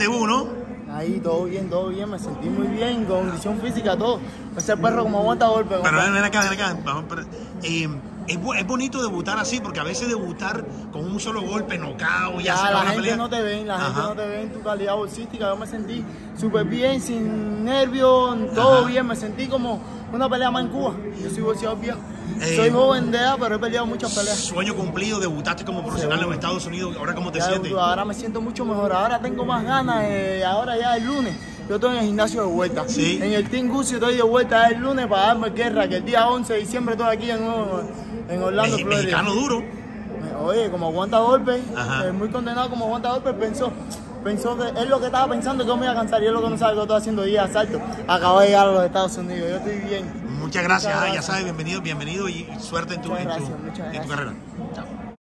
debut, ¿no? Ahí, todo bien, me sentí muy bien, condición física, todo. Ese perro como aguanta golpe. Pero ven acá. Vamos, es bonito debutar así, porque a veces debutar con un solo golpe, knockout, ya se acabó la pelea. La gente no te ve en tu calidad bolsística. Yo me sentí súper bien, sin nervios, todo bien. Me sentí como una pelea más en Cuba. Yo soy boxeador viejo. Soy joven de edad, pero he peleado muchas peleas. Sueño cumplido, debutaste como profesional en los Estados Unidos. ¿Ahora cómo te sientes? Ahora me siento mucho mejor. Ahora tengo más ganas. Ahora ya el lunes. Yo estoy en el gimnasio de vuelta. ¿Sí? En el Team Gucci estoy de vuelta el lunes para darme guerra. Que el día 11 de diciembre estoy aquí en Orlando, Florida. Mexicano duro. Oye, como aguanta golpes, muy condenado como aguanta golpes, pensó que es lo que estaba pensando, que yo me iba a cansar, y es lo que no sabe que yo estoy haciendo día de asalto. Acabo de llegar a los Estados Unidos, yo estoy bien. Muchas gracias, ya sabes, bienvenido y suerte en tu carrera. Chao.